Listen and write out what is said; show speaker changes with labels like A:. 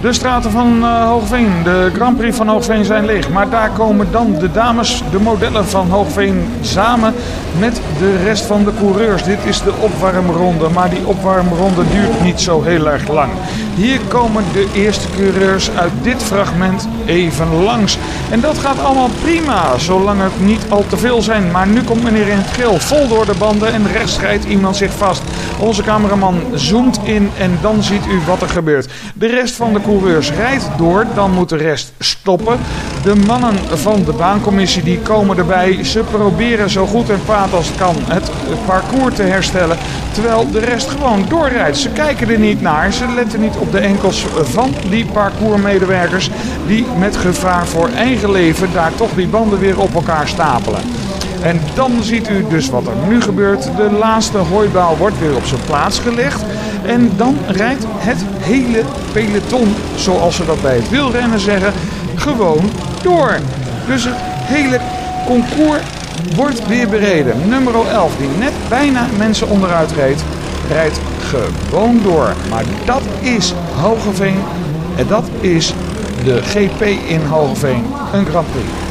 A: De straten van Hoogveen, de Grand Prix van Hoogveen zijn leeg. Maar daar komen dan de dames, de modellen van Hoogveen samen met de rest van de coureurs. Dit is de opwarmronde, maar die opwarmronde duurt niet zo heel erg lang. Hier komen de eerste coureurs uit dit fragment even langs. En dat gaat allemaal prima, zolang het niet al te veel zijn. Maar nu komt meneer in het geel vol door de banden en rechts rijdt iemand zich vast. Onze cameraman zoomt in en dan ziet u wat er gebeurt. De rest van de coureurs rijdt door, dan moet de rest stoppen. De mannen van de baancommissie die komen erbij. Ze proberen zo goed en kwaad als het kan het parcours te herstellen. Terwijl de rest gewoon doorrijdt. Ze kijken er niet naar. Ze letten niet op de enkels van die parcoursmedewerkers die met gevaar voor eigen leven daar toch die banden weer op elkaar stapelen. En dan ziet u dus wat er nu gebeurt. De laatste hooibaal wordt weer op zijn plaats gelegd. En dan rijdt het hele peloton, zoals ze dat bij het wielrennen zeggen, gewoon door. Dus het hele concours wordt weer bereden. Nummer 11, die net bijna mensen onderuit reed, rijdt gewoon door. Maar dat is Hoogeveen en dat is de GP in Hoogeveen, een Grand Prix.